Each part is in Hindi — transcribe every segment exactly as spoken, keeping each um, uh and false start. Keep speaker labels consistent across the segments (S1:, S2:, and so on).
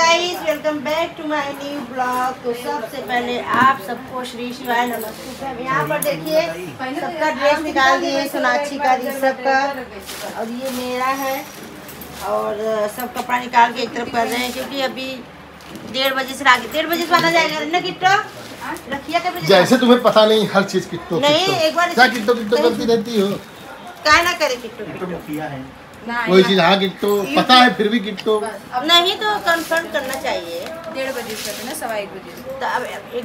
S1: Guys, welcome back to my new blog. तो सबसे पहले आप सबको श्री शिवाय नमस्ते। यहाँ पर देखिए सबका ड्रेस निकाल दिए, सोनाक्षी का, ऋषभ का, और ये मेरा है। और सब कपड़ा निकाल के एक तरफ कर रहे हैं क्योंकि अभी डेढ़ बजे से आगे डेढ़ बजे से बाद आ जाएगा ना किट्टो। रखिया के बजे
S2: जैसे तुम्हें पता नहीं हर चीज किट्टो
S1: नहीं, एक बार
S2: क्या किट्टो किट्टो करती रहती हो।
S1: क्या ना करे किट्टो किट्टो
S2: किया है कोई चीज। हाँ किट्टो पता है फिर भी किट्टो
S1: नहीं, तो कंफर्म करना चाहिए।
S3: डेढ़ बजे से ना सवा एक बजे
S1: तो अब एक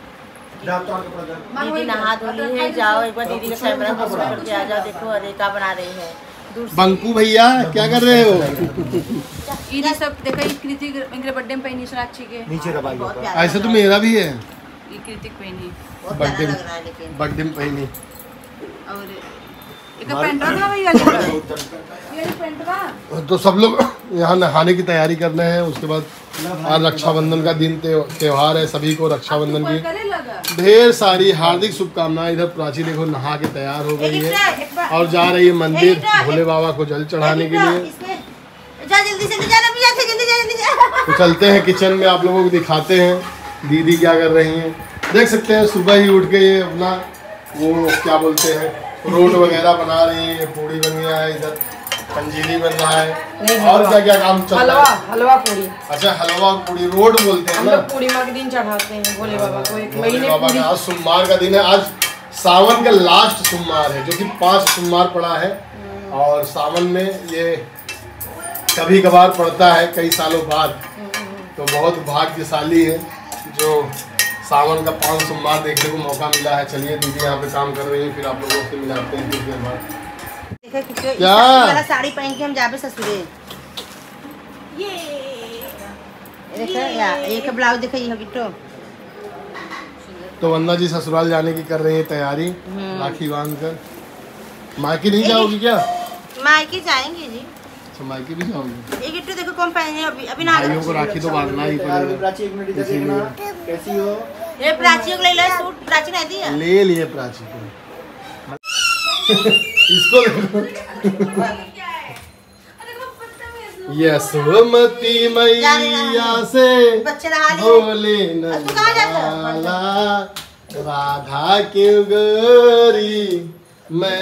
S1: दीदी नहा धोली है, जाओ एक बार दीदी का कैमरा बंद करके आ जाओ। देखो अरे क्या बना रही है
S2: बंकू भैया, क्या कर रहे हो?
S3: ये सब देखो, ये कृतिक इनके बर्थडे में पहनी सोनाक्षी के
S2: नीचे दबाई। ऐसे तो मेरा भी है,
S3: ये कृतिक पहनी
S2: बर्थडे बर्थडे में पहनी।
S3: और एक पेंटवा था भैया, ये पेंटवा।
S2: तो सब लोग यहाँ नहाने की तैयारी कर रहे हैं। उसके बाद आज रक्षाबंधन का दिन त्योहार है, सभी को रक्षाबंधन की ढेर सारी हार्दिक शुभकामनाएं। इधर प्राची देखो नहा के तैयार हो गई है और जा रही है मंदिर भोले बाबा को जल चढ़ाने के लिए। तो चलते हैं किचन में, आप लोगों को दिखाते हैं दीदी क्या कर रही हैं। देख सकते हैं सुबह ही उठ के ये अपना वो क्या बोलते हैं रोट वगैरह बना रही है। पूड़ी बन गया है, इधर पंजीरी बन रहा है, और क्या क्या काम चल रहा है।
S1: हलवा पूरी।
S2: अच्छा, हलवा और पूरी रोट बोलते हैं ना।
S1: पूरी माँ के दिन चढ़ाते हैं भोले बाबा को। एक
S2: भोले बाबा का आज सोमवार का दिन है। आज सावन का लास्ट सोमवार है, जो कि पांच सोमवार पड़ा है। और सावन में ये कभी कभार पड़ता है कई सालों बाद। तो बहुत भाग्यशाली है जो सावन का पांच सोमवार देखने को मौका मिला है। चलिए दीदी यहाँ पे काम कर रही है, फिर आप लोगों से मिलाते हैं कुछ देर बाद।
S1: क्या वाला साड़ी पहन के हम जाबे ससुरे। ये देखो या एक ब्लाउज देखो ये किट्टो।
S2: तो वंदना जी ससुराल जाने की कर रही है तैयारी, राखी बांध कर। मायके नहीं जाओगी क्या?
S1: मायके जाएंगे जी।
S2: अच्छा, मायके भी जाओगी।
S1: ये किट्टो देखो कौन पहने अभी अभी ना।
S2: भाइयों को राखी तो बांधना ही पड़ेगा।
S4: प्राची एक मिनट इधर देखना, कैसी हो?
S1: ये प्राची को ले ले सूट। प्राची नहीं दिया,
S2: ले लिए प्राची को। इसको यशोमती मैया से भोले नंदलाला, राधा क्यों गोरी मैं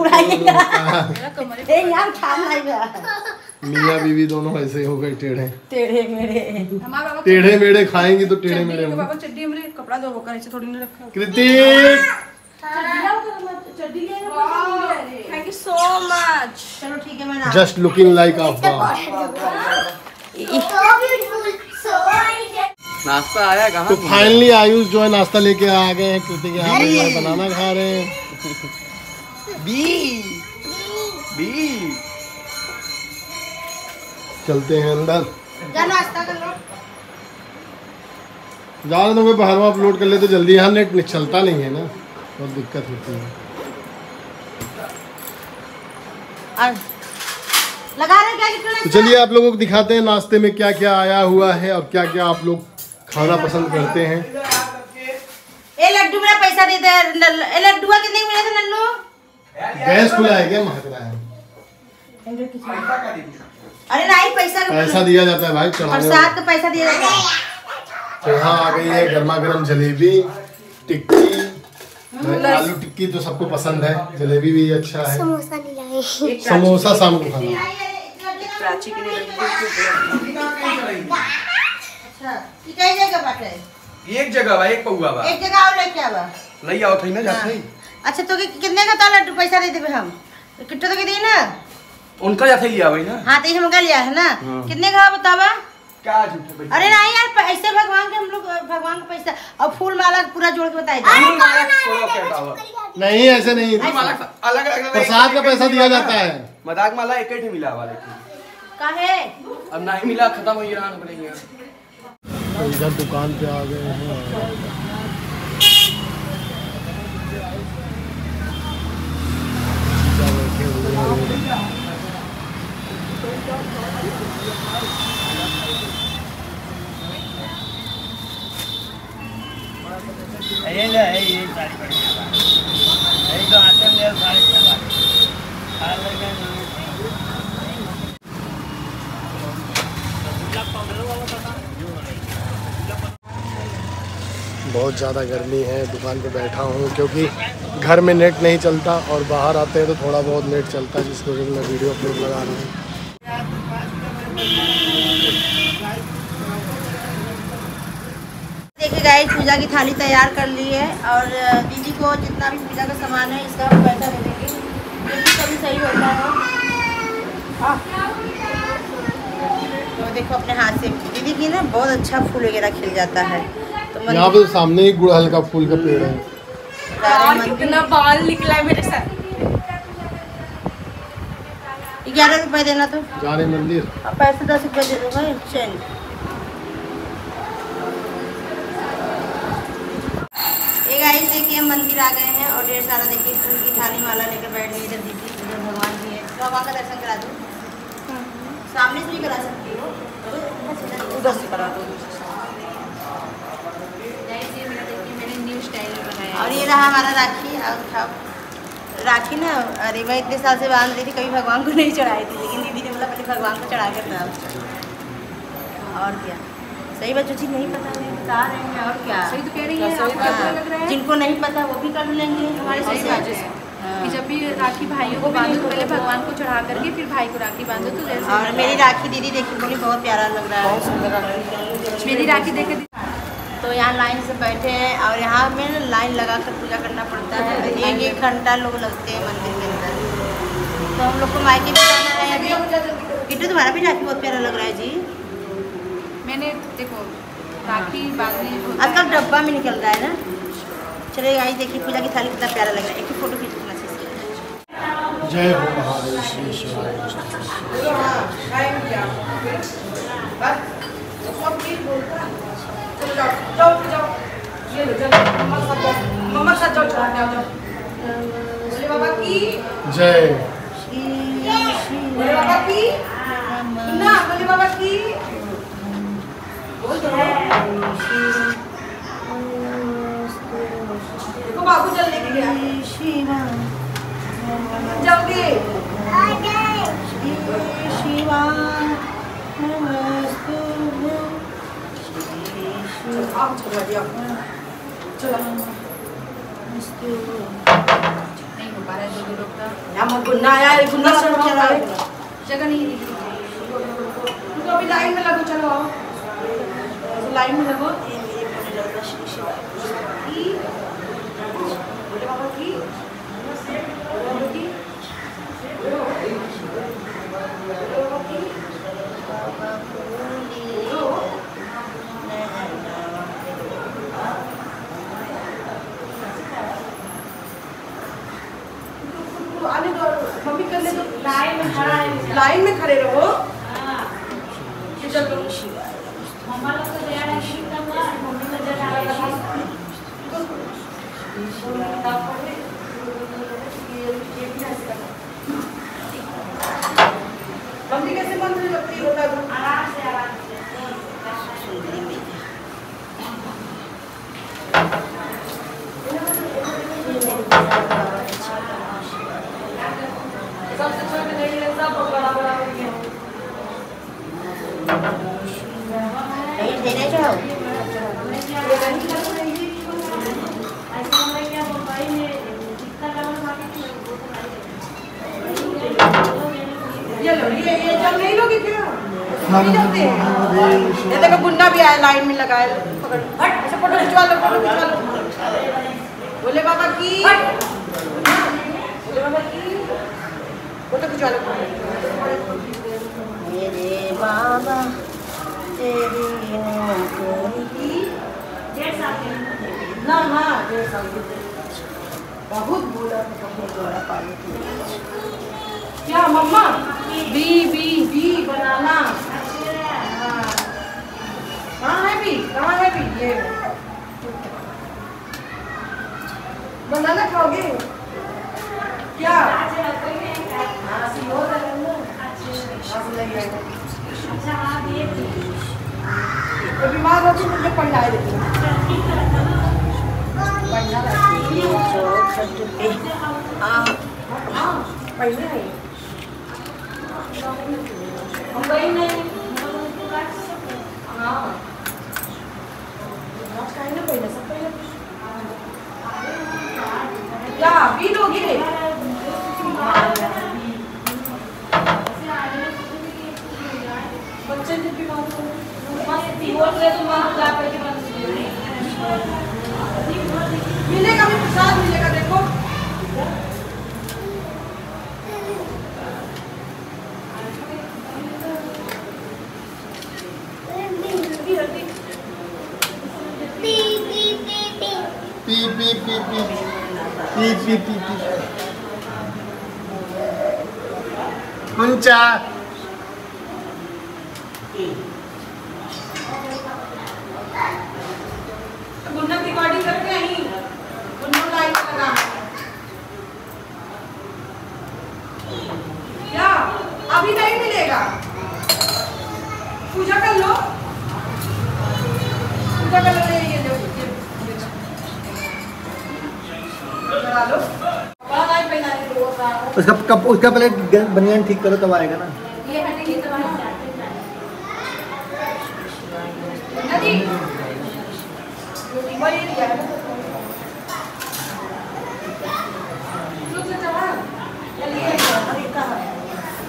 S2: मियाँ बीवी दोनों ऐसे हो गए टेढ़े
S1: टेढ़े मेढ़े।
S2: टेढ़े मेढ़े खाएंगी तो टेढ़े मेढ़े
S3: बाबा चड्डी मेरे कपड़ा दो होकर ऐसे थोड़ी नहीं रखा।
S2: Kritik
S3: thank you so much.
S1: चलो ठीक है, मैं
S2: जस्ट लुकिंग लाइक अ
S4: नाश्ता आया कहाँ?
S2: तो फाइनली आयुष जो है नाश्ता लेके आ गए हैं। कृतिक यहाँ पे बनाना खा रहे हैं।
S4: बी बी
S2: चलते हैं अंदर।
S1: जा नाश्ता कर लो।
S2: ज़्यादा तो मैं बाहर अपलोड कर ले तो जल्दी। यहाँ नेट चलता नहीं है ना, बहुत दिक्कत होती है।
S1: लगा रहे क्या?
S2: तो चलिए आप लोगों को दिखाते हैं नाश्ते में क्या क्या आया हुआ है और क्या क्या आप लोग खाना पसंद करते हैं।
S1: ए लड्डू मेरा पैसा दे दे। ए लड्डू कितने मिले थे नन्नू?
S2: गैस खुला है क्या? महक रहा है।
S1: अरे नहीं, पैसा का
S2: पैसा दिया जाता है भाई, चढ़ाने
S1: प्रसाद का पैसा दिया जाता है।
S2: तो यहाँ आ गई है गर्मा गर्म जलेबी, टिक्की, आलू टिक्की तो सबको पसंद है। जलेबी भी अच्छा है।
S5: समोसा नहीं लाए।
S2: समोसा शाम को खाना।
S3: प्राची के लिए
S1: कई जगह बाटे?
S4: एक जगह बा, एक पौवा बा।
S1: एक जगह और लेके आवा।
S4: लई आओ थई ना जात नहीं।
S1: अच्छा तो कितने का था लड्डू? पैसा दे देबे हम। किट्टो तो के दी ना।
S4: उनका जाते लिया भाई ना।
S1: हाँ तो हम का लिया है ना। कितने का बतावा?
S4: क्या झूठे भाई?
S1: अरे नहीं यार, ऐसे भगवान के हम लोग भगवान का पैसा और फूल माला पूरा जोड़ के बताइए।
S2: नहीं ऐसे नहीं,
S4: अलग अलग
S2: प्रसाद का पैसा दिया जाता है।
S4: मजाक माला एक ही मिला वाले
S1: काहे?
S4: अब नहीं मिला, खत्म हो गया ना पड़ेगा।
S2: तो इधर दुकान पे आ गए हैं।
S6: ये ले ये साड़ी बढ़िया बा। ये तो आते में साड़ी चला। खाल लगे ना।
S2: बहुत ज़्यादा गर्मी है, दुकान पे बैठा हूँ क्योंकि घर में नेट नहीं चलता और बाहर आते हैं तो थोड़ा बहुत नेट चलता है, जिसकी वजह से मैं वीडियो अपलोड लगा रहा हूँ।
S1: देखिए गाइस, पूजा की थाली तैयार कर ली है और दीदी को जितना भी पूजा का सामान है इसका हम पैसा दे देंगे, क्योंकि कभी सही होता है। तो देखो अपने हाथ से दीदी की ना बहुत अच्छा फूल वगैरह खिल जाता है। तो
S2: यहाँ पे सामने ही गुड़हल का फूल का पेड़ है।
S3: कितना बाल निकला है मेरे साथ।
S1: ग्यारह रुपए देना तो
S2: जाने मंदिर।
S1: अब पैसे दस रुपए दे दो भाई चैन। ये गाइस देखिए हम मंदिर आ गए हैं और ढेर सारा देखिए फूल की थाली माला लेकर बैठ गई। इधर दीदी, इधर भगवान जी है, भगवान का दर्शन करा दो। सामने से भी करा सकती हो, उधर से करा दो।
S3: मैंने न्यू स्टाइल बनाया।
S1: और ये रहा हमारा राखी। और राखी ना, अरे मैं इतने साल से बांध रही थी, कभी भगवान को नहीं चढ़ाई थी, लेकिन दीदी ने बोला पहले भगवान को चढ़ा कर था। और क्या सही बच्चों चीज नहीं पता है बता रहे हैं। और क्या
S3: सही तो कह रही है, आपको क्या लग रहा है?
S1: जिनको नहीं पता वो भी कर लेंगे हमारे
S3: सही
S1: से।
S3: बात है कि जब भी राखी भाइयों को बांधो तो पहले भगवान को चढ़ा करके फिर भाई को राखी बांधो। तो जैसे
S1: और मेरी राखी दीदी देखी बोली बहुत प्यारा लग रहा है।
S3: मेरी राखी देख के
S1: तो यहाँ लाइन से बैठे हैं और यहाँ में ना लाइन लगा कर पूजा करना पड़ता है। एक एक घंटा लोग लगते हैं मंदिर के अंदर। तो हम लोग को मायके भी जाना है अभी। किट्टू तुम्हारा भी राखी बहुत प्यारा लग रहा है जी।
S3: मैंने देखो राखी बांधने
S1: आजकल डब्बा में निकल रहा है ना। चलिए गाइस देखिए पूजा की थाली कितना प्यारा लग रहा है। एक ही फोटो खींचना चाहिए।
S2: जय हो महादेव श्री शिवाय।
S3: मम्मा साथ जाओ, छोड़ जाओ जाओ। बोले बाबा की
S2: जय।
S3: बोले बाबा की ना, बोले बाबा की बोल दो। देखो बाबू जल लेके गया। जल्दी
S1: शिवा
S3: आप छोड़ दिया। चलो नहीं हो पा रहा है दो लोग का।
S1: हम गुन्ना आया है, गुन्ना से चला है।
S3: जगह नहीं है,
S1: तो अभी लाइन में लगो। चलो आओ लाइन में लगो। बोले बाबा की आने दो, मम्मी कर ले दो। लाइन में खड़ा है, लाइन में खड़े रहो। चलो मम्मा लोग तो जा रहे हैं, मम्मी तो जा रही है। मम्मी कैसे बंद हो जाती है? बता दो। आराम से आराम से। सबसे छोटे नहीं है, सब बड़ा बड़ा हो गया। नहीं देने जाओ। ये लो, ये ये जब नहीं लोगे क्या? नहीं जाते हैं। ये देखो गुंडा भी आया, लाइन में लगा है। पकड़, ऐसे फोटो खिंचवा लो, फोटो खिंचवा लो। बोले बाबा की, बोले बाबा की, फोटो खिंचवा लो। मेरे बाबा तेरी नौकरी ना ना बहुत बोला क्या मम्मा बी बी बी बनाना। कहाँ है बी, कहाँ है बी? ये बनाना खाओगे क्या? तो बीमार हो तो मुझे पढ़ाई देती हूँ। पढ़ना रहती है जो छठ पे पढ़ना है। हम गई नहीं। मिलेगा भी प्रसाद मिलेगा देखो।
S2: पी पी पी पी पी पी पी पी मुंचा
S1: गुन्ना रिकॉर्डिंग करके आई गुन्ना लाइट लगा क्या अभी नहीं मिलेगा। पूजा कर लो पूजा कर लो ये ये लो चला लो बड़ा लाइट पहना दे दो सारा
S6: उसका कप उसका पहले बनियान ठीक करो तब आएगा ना।
S3: ये हटेगी तो नदी
S1: वही दिया है लोग से चला चलिए अरे कहां है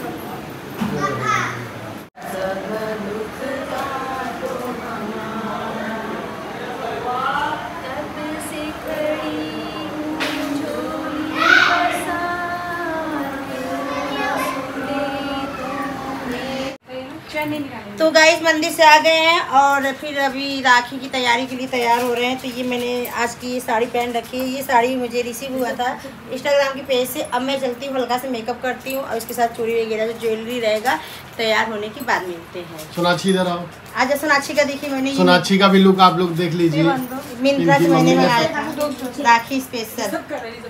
S1: तो गाइस मंदिर से आ गए हैं और फिर अभी राखी की तैयारी के लिए तैयार हो रहे हैं। तो ये मैंने आज की ये साड़ी पहन रखी है। ये साड़ी मुझे रिसीव हुआ था इंस्टाग्राम की पेज से। अब मैं चलती हूँ हल्का से मेकअप करती हूँ और उसके साथ चूड़ी वगैरह जो ज्वेलरी रहेगा तैयार होने के बाद मिलते हैं।
S2: सोनाक्षी इधर आओ।
S1: आज सोनाक्षी का देखिए मैंने
S2: सोनाक्षी का भी लुक आप लोग देख लीजिए।
S1: मिंत्रा से मैंने मंगाया था राखी स्पेशल।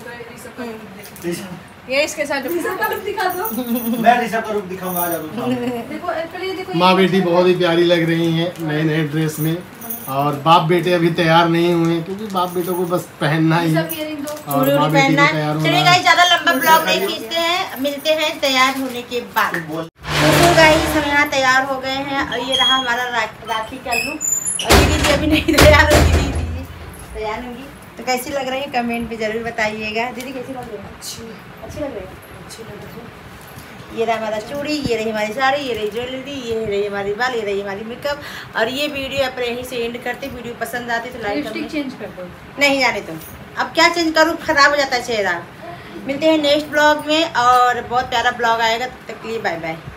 S3: ये इसके साथ
S1: दिखा दो
S6: मैं ऋषभ का रूप दिखाऊंगा आज आपको।
S3: देखो पहले देखो
S2: माँ बेटी बहुत ही प्यारी लग रही हैं नए नए ड्रेस में। और बाप बेटे अभी तैयार नहीं हुए हैं क्योंकि बाप बेटों को बस पहनना ही है और माँ बेटी को तैयार होना
S1: चलिए
S2: है।
S1: गाइस ज्यादा लंबा ब्लॉग नहीं खींचते हैं, मिलते हैं तैयार होने के बाद। तो गाइस हम यहाँ तैयार हो गए हैं और ये रहा हमारा रा, राखी का लुक। और दीदी जी अभी नहीं तैयार होगी, दीदी तैयार होंगी। तो कैसी लग रही है कमेंट पे जरूर बताइएगा। दीदी कैसी लग रही है? अच्छी अच्छी लग रही है। अच्छी लग रही है। ये रहा हमारा चूड़ी, ये रही हमारी साड़ी, ये रही ज्वेलरी, ये रही हमारी बाल, ये रही हमारी मेकअप। और ये वीडियो आप यहीं से एंड करते। वीडियो पसंद आती तो लाइक
S3: लिपस्टिक चेंज कर दो।
S1: नहीं जाने तुम अब क्या चेंज करूँ, खराब हो जाता है चेहरा। मिलते हैं नेक्स्ट ब्लॉग में और बहुत प्यारा ब्लॉग आएगा। तब तक के लिए बाय बाय।